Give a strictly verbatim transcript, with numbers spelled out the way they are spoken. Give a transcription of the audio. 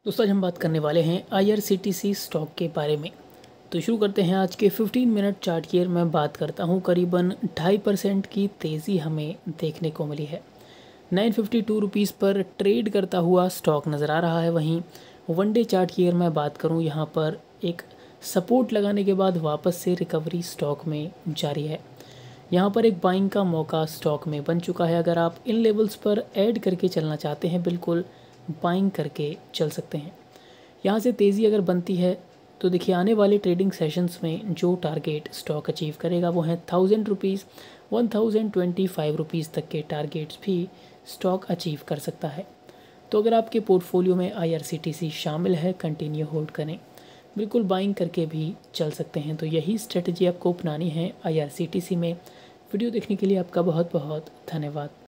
दोस्तों आज हम बात करने वाले हैं आईआरसीटीसी स्टॉक के बारे में। तो शुरू करते हैं आज के पंद्रह मिनट चार्ट की। मैं बात करता हूं करीबन ढाई परसेंट की तेज़ी हमें देखने को मिली है। नौ सौ बावन रुपीस पर ट्रेड करता हुआ स्टॉक नज़र आ रहा है। वहीं वन डे चार्ट की अगर मैं बात करूं, यहां पर एक सपोर्ट लगाने के बाद वापस से रिकवरी स्टॉक में जारी है। यहाँ पर एक बाइंग का मौका स्टॉक में बन चुका है। अगर आप इन लेवल्स पर ऐड करके चलना चाहते हैं, बिल्कुल बाइंग करके चल सकते हैं। यहाँ से तेज़ी अगर बनती है तो देखिए आने वाले ट्रेडिंग सेशंस में जो टारगेट स्टॉक अचीव करेगा वो है thousand rupees one thousand twenty five rupees तक के टारगेट्स भी स्टॉक अचीव कर सकता है। तो अगर आपके पोर्टफोलियो में आईआरसीटीसी शामिल है, कंटिन्यू होल्ड करें, बिल्कुल बाइंग करके भी चल सकते हैं। तो यही स्ट्रेटजी आपको अपनानी है आईआरसीटीसी में। वीडियो देखने के लिए आपका बहुत बहुत धन्यवाद।